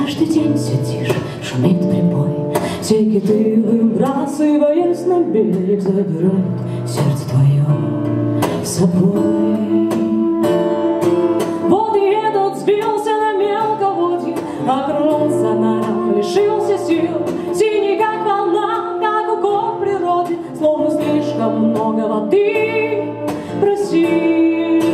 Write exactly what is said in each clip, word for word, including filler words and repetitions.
Каждый день все тише шумит прибой, все киты, выбрасываясь на берег, забирают сердце твое с собой. Вот и этот сбился на мелководье, окрунулся на лишился сил, синий как волна, как укор природы, словно слишком много воды просил.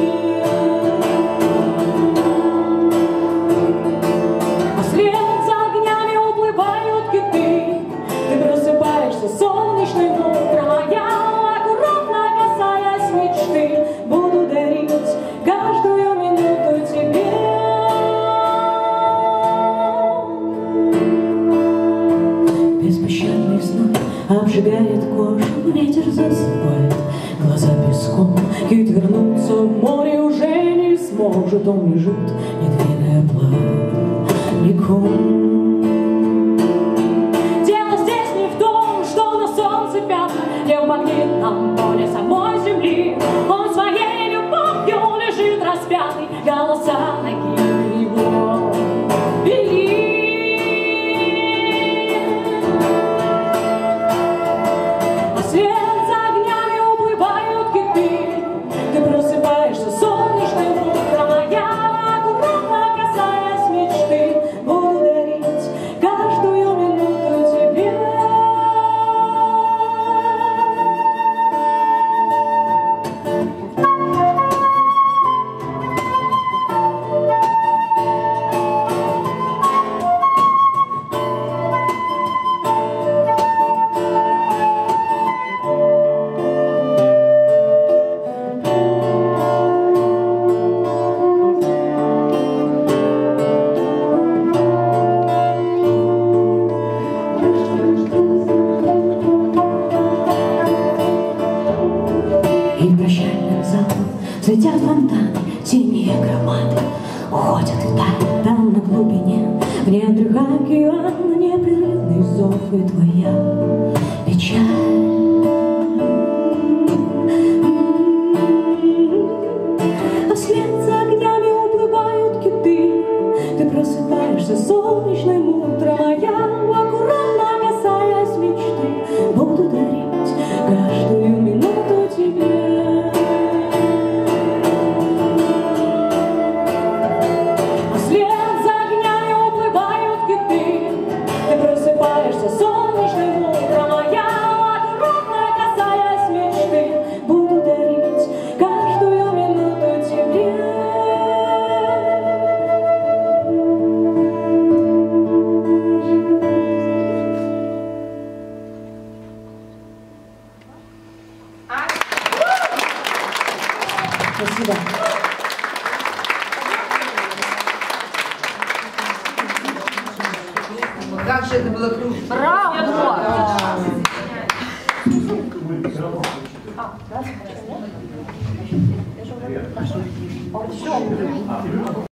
Солнечным утром, а я, аккуратно касаясь мечты, буду дарить каждую минуту тебе. Беспощадный зной обжигает кожу, ветер засыпает глаза песком. Кит вернуться в море уже не сможет, он лежит, не двигая плавником. Не в магнитном поле самой земли, он своей любовью лежит распятый, голоса ноги его вели. А вслед за огнями уплывают киты, ты просыпаешься солнечным утром, а я, аккуратно касаясь мечты, буду дарить каждую минуту тебе. И прощальным залом светят фонтаны, синие громады уходят и тают там на глубине, в недрах океана непрерывный зов и твоя печаль. А вслед за огнями уплывают киты, ты просыпаешься солнечным утром, а я, аккуратно касаясь мечты, буду дарить каждую минуту тебе. Солнечным утром, а я, аккуратно касаясь мечты, буду дарить каждую минуту тебе. Спасибо. Как же это было круто! Браво! Да.